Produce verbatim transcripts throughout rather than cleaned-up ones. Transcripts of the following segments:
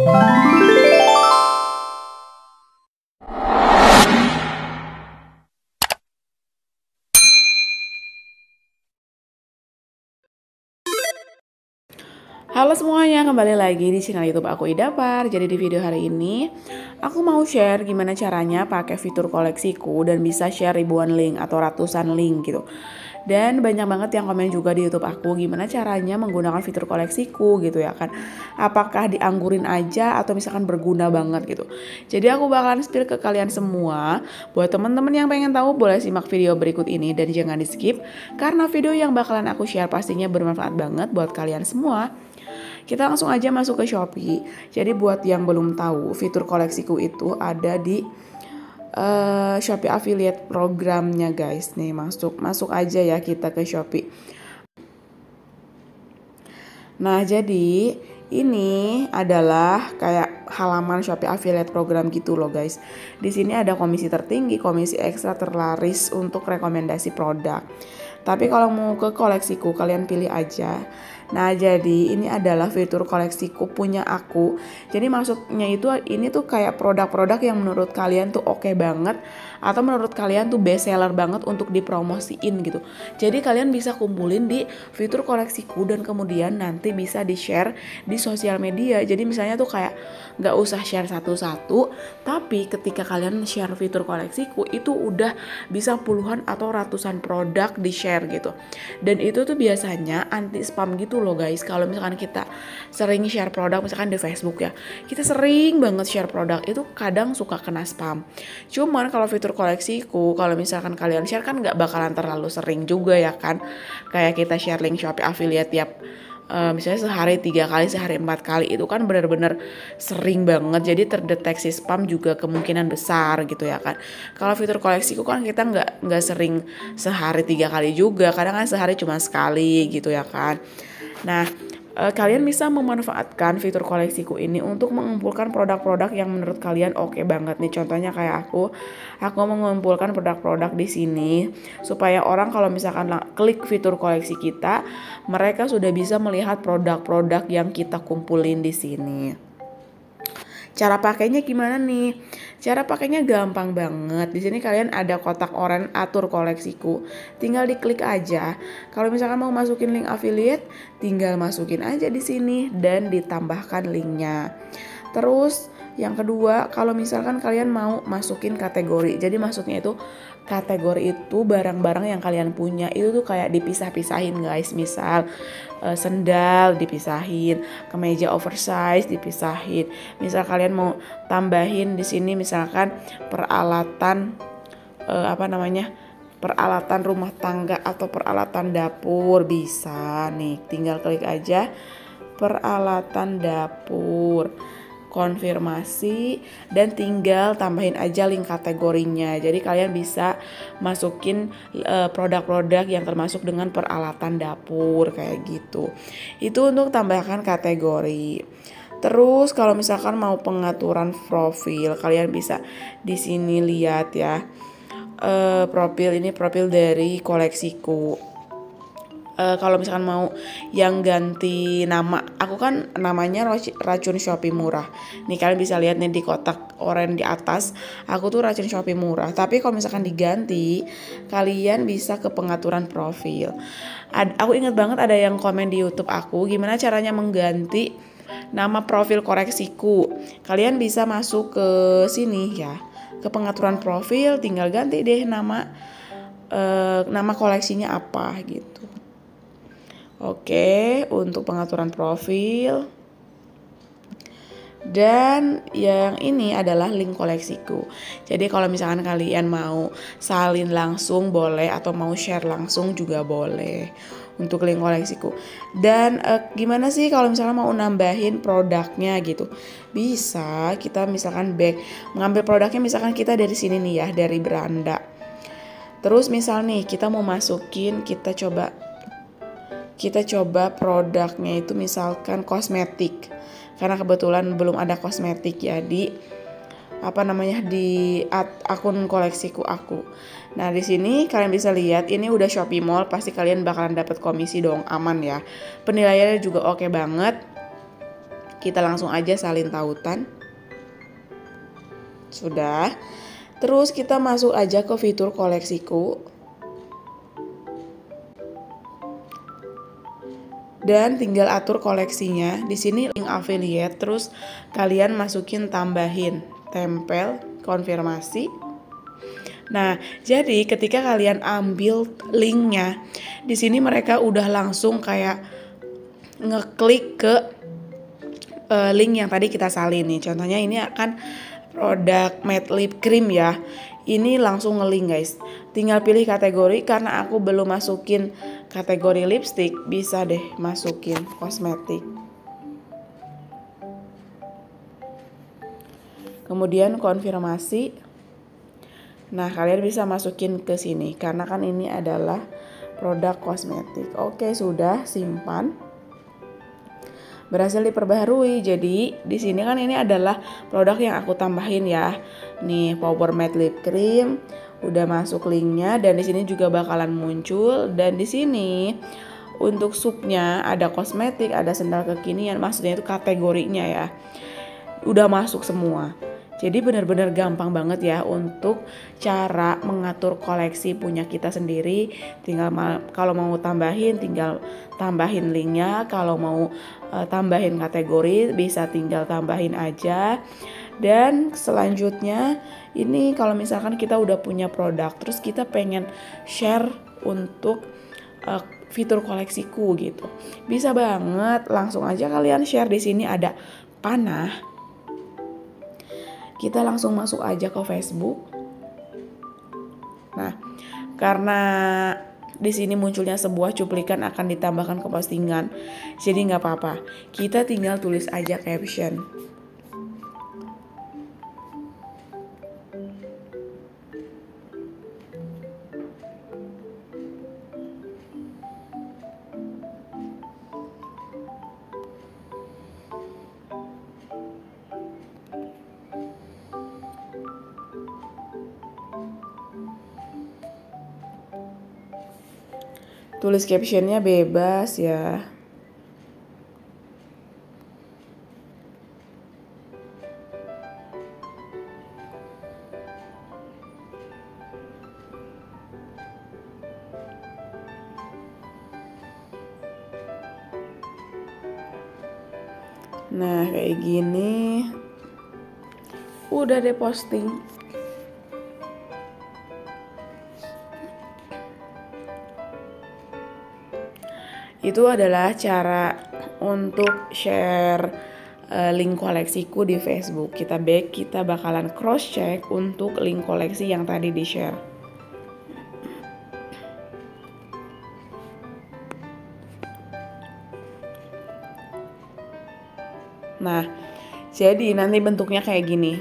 Halo semuanya, kembali lagi di channel YouTube aku Idapar. Jadi di video hari ini aku mau share gimana caranya pakai fitur koleksiku dan bisa share ribuan link atau ratusan link gitu. Dan banyak banget yang komen juga di YouTube aku gimana caranya menggunakan fitur koleksiku gitu ya kan. Apakah dianggurin aja atau misalkan berguna banget gitu. Jadi aku bakalan spill ke kalian semua. Buat teman-teman yang pengen tahu boleh simak video berikut ini dan jangan di skip karena video yang bakalan aku share pastinya bermanfaat banget buat kalian semua. Kita langsung aja masuk ke Shopee. Jadi buat yang belum tahu, fitur koleksiku itu ada di uh, Shopee Affiliate programnya guys. Nih masuk masuk aja ya kita ke Shopee. Nah jadi ini adalah kayak halaman Shopee Affiliate Program gitu loh guys. Di sini ada komisi tertinggi, komisi ekstra terlaris untuk rekomendasi produk. Tapi kalau mau ke koleksiku kalian pilih aja. Nah jadi ini adalah fitur koleksiku punya aku. Jadi maksudnya itu ini tuh kayak produk-produk yang menurut kalian tuh oke okay banget atau menurut kalian tuh best seller banget untuk dipromosiin gitu. Jadi kalian bisa kumpulin di fitur koleksiku dan kemudian nanti bisa di share di sosial media. Jadi misalnya tuh kayak nggak usah share satu-satu, tapi ketika kalian share fitur koleksiku itu udah bisa puluhan atau ratusan produk di share gitu. Dan itu tuh biasanya anti spam gitu loh guys. Kalau misalkan kita sering share produk misalkan di Facebook ya, kita sering banget share produk itu kadang suka kena spam. Cuman kalau fitur koleksiku, kalau misalkan kalian share kan nggak bakalan terlalu sering juga ya kan. Kayak kita share link Shopee affiliate tiap Uh, misalnya sehari tiga kali, sehari empat kali itu kan benar-benar sering banget. Jadi terdeteksi spam juga kemungkinan besar gitu ya kan. Kalau fitur koleksiku kan kita nggak nggak sering sehari tiga kali juga. Kadang kan sehari cuma sekali gitu ya kan. Nah Uh, kalian bisa memanfaatkan fitur koleksiku ini untuk mengumpulkan produk-produk yang menurut kalian oke okay banget nih. Contohnya kayak aku, aku mengumpulkan produk-produk di sini supaya orang kalau misalkan klik fitur koleksi kita, mereka sudah bisa melihat produk-produk yang kita kumpulin di sini. Cara pakainya gimana nih? Cara pakainya gampang banget. Di sini kalian ada kotak oranye atur koleksiku. Tinggal diklik aja. Kalau misalkan mau masukin link affiliate, tinggal masukin aja di sini dan ditambahkan linknya. Terus yang kedua, kalau misalkan kalian mau masukin kategori. Jadi maksudnya itu kategori itu barang-barang yang kalian punya itu tuh kayak dipisah-pisahin guys. Misal e, sendal dipisahin, kemeja oversize dipisahin. Misal kalian mau tambahin di sini misalkan peralatan e, apa namanya? peralatan rumah tangga atau peralatan dapur bisa nih. Tinggal klik aja peralatan dapur. Konfirmasi dan tinggal tambahin aja link kategorinya. Jadi kalian bisa masukin uh, produk-produk yang termasuk dengan peralatan dapur kayak gitu. Itu untuk tambahkan kategori. Terus kalau misalkan mau pengaturan profil, kalian bisa di sini lihat ya. Uh, profil ini profil dari koleksiku. Uh, kalau misalkan mau yang ganti nama, aku kan namanya Racun Shopee Murah. Nih kalian bisa lihat nih di kotak oranye di atas, aku tuh Racun Shopee Murah. Tapi kalau misalkan diganti, kalian bisa ke pengaturan profil. Ad, aku ingat banget ada yang komen di YouTube aku, gimana caranya mengganti nama profil koleksiku. Kalian bisa masuk ke sini ya, ke pengaturan profil, tinggal ganti deh nama uh, nama koleksinya apa gitu. Oke, untuk pengaturan profil. Dan yang ini adalah link koleksiku. Jadi kalau misalkan kalian mau salin langsung boleh atau mau share langsung juga boleh untuk link koleksiku. Dan eh, gimana sih kalau misalnya mau nambahin produknya gitu? Bisa kita misalkan back mengambil produknya misalkan kita dari sini nih ya, dari beranda. Terus misal nih kita mau masukin, kita coba kita coba produknya itu misalkan kosmetik, karena kebetulan belum ada kosmetik ya di apa namanya di akun koleksiku aku. Nah di sini kalian bisa lihat ini udah Shopee Mall, pasti kalian bakalan dapat komisi dong, aman ya. Penilaiannya juga oke banget. Kita langsung aja salin tautan. Sudah. Terus kita masuk aja ke fitur koleksiku. Dan tinggal atur koleksinya. Di sini link affiliate, terus kalian masukin tambahin, tempel, konfirmasi. Nah, jadi ketika kalian ambil linknya, di sini mereka udah langsung kayak ngeklik ke uh, link yang tadi kita salin nih. Contohnya ini akan produk matte lip cream ya. Ini langsung ngelink guys. Tinggal pilih kategori, karena aku belum masukin kategori lipstick, bisa deh masukin kosmetik. Kemudian konfirmasi. Nah, kalian bisa masukin ke sini karena kan ini adalah produk kosmetik. Oke, sudah, simpan. Berhasil diperbaharui. Jadi, di sini kan ini adalah produk yang aku tambahin ya. Nih, Power Matte Lip Cream. Udah masuk linknya dan di sini juga bakalan muncul, dan di sini untuk subnya ada kosmetik, ada sendal kekinian, maksudnya itu kategorinya ya. Udah masuk semua. Jadi benar-benar gampang banget ya untuk cara mengatur koleksi punya kita sendiri. Tinggal ma- kalau mau tambahin tinggal tambahin linknya, kalau mau uh, tambahin kategori bisa tinggal tambahin aja. Dan selanjutnya ini kalau misalkan kita udah punya produk terus kita pengen share untuk uh, fitur koleksiku gitu. Bisa banget, langsung aja kalian share. Di sini ada panah. Kita langsung masuk aja ke Facebook. Nah, karena di sini munculnya sebuah cuplikan akan ditambahkan ke postingan, jadi nggak apa-apa. Kita tinggal tulis aja caption. Tulis captionnya bebas ya. Nah, kayak gini. Udah deh posting. Itu adalah cara untuk share uh, link koleksiku di Facebook. Kita back, kita bakalan cross check untuk link koleksi yang tadi di share. Nah, jadi nanti bentuknya kayak gini.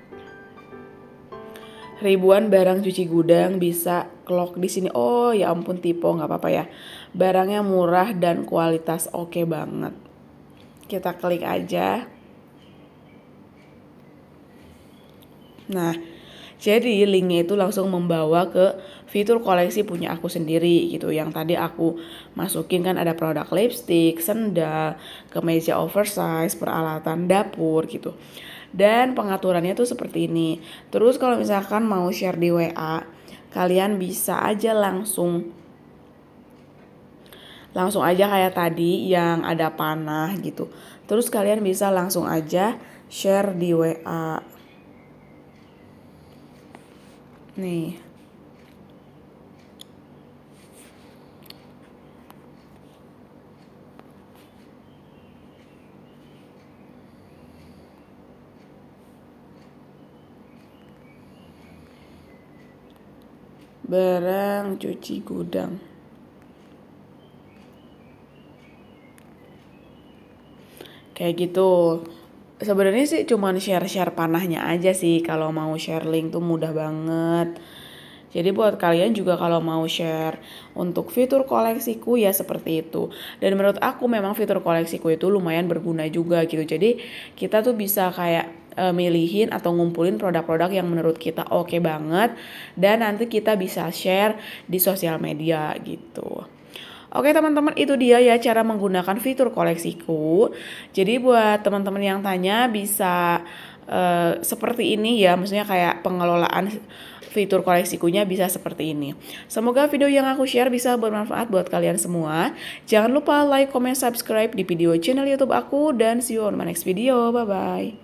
Ribuan barang cuci gudang bisa clock di sini. Oh ya ampun, typo, nggak apa-apa ya. Barangnya murah dan kualitas oke banget. Kita klik aja. Nah, jadi linknya itu langsung membawa ke fitur koleksi punya aku sendiri gitu. Yang tadi aku masukin kan ada produk lipstick, sendal, kemeja oversize, peralatan dapur gitu. Dan pengaturannya tuh seperti ini. Terus kalau misalkan mau share di W A, kalian bisa aja langsung langsung aja kayak tadi yang ada panah gitu. Terus kalian bisa langsung aja share di W A. Nih. Barang cuci gudang. Kayak gitu. Sebenarnya sih cuman share-share panahnya aja sih. Kalau mau share link tuh mudah banget. Jadi buat kalian juga kalau mau share untuk fitur koleksiku ya seperti itu. Dan menurut aku memang fitur koleksiku itu lumayan berguna juga gitu. Jadi kita tuh bisa kayak e, milihin atau ngumpulin produk-produk yang menurut kita oke banget. Dan nanti kita bisa share di sosial media gitu. Oke teman-teman, itu dia ya cara menggunakan fitur koleksiku. Jadi buat teman-teman yang tanya bisa uh, seperti ini ya, maksudnya kayak pengelolaan fitur koleksikunya bisa seperti ini. Semoga video yang aku share bisa bermanfaat buat kalian semua. Jangan lupa like, comment, subscribe di video channel YouTube aku, dan see you on my next video. Bye bye.